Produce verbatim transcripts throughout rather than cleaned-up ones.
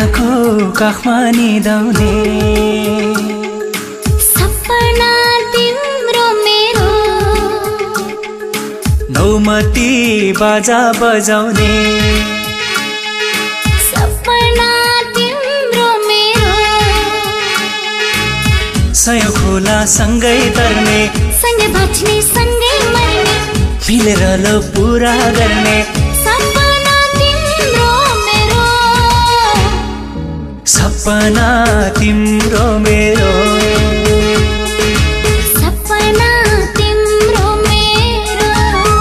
मायाको काखमा निदाउने सपना तिम्रो मेरो नौमती बाजा बजाउने सपना तिम्रो मेरो सय खोला सँगै तर्ने सँगै बाँच्ने सँगै मर्ने मिलेर लो पुरा गर्ने सपना तिम्रो मेरो सपना तिम्रो मेरो सपना तिम्रो मेरो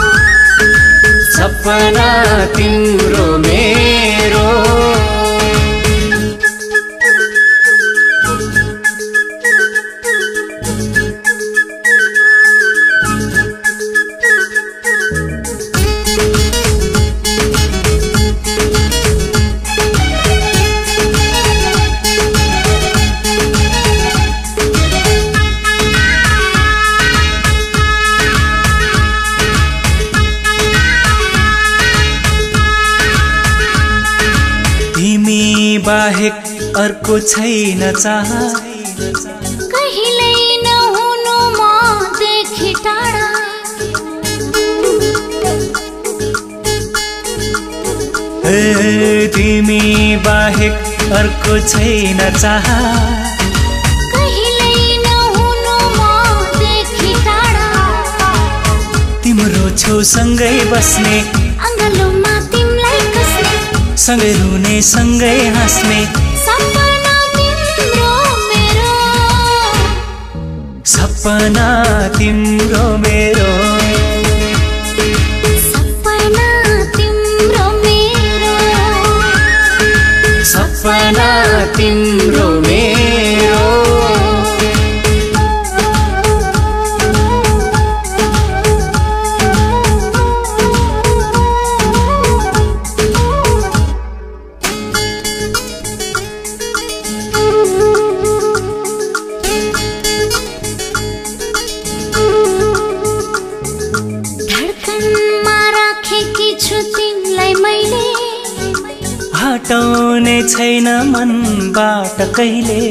सपना तिम्रो मेरो बाहेक अर्को छैन चाह कहिल्यै नहुनु मदेखि टाढा ए तिमी बाहेक अर्को छैन चाह कहिल्यै नहुनु मदेखि टाढा तिम्रो छेउसँगै बस्ने अङ्गालोमा तिमीलाई कस्ने सँगै रुने सँगै हाँस्ने सपना तिम्रो मेरो सपना तिम्रो मेरो सपना तिम्रो मेरो सपना तिम्रो मेरो हटाउने छैन मनबाट कहिले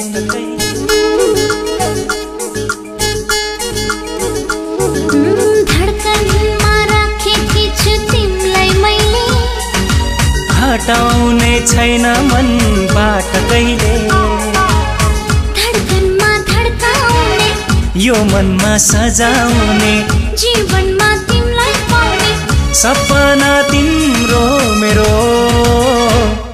धडकनमा राखेकी छु तिमीलाई मैले हटाउने छैन मनबाट कहिले धडकनमा धडकाउने यो मनमा सजाउने जीवनमा तिमीलाई पाउने सपना तिम्रो मेरो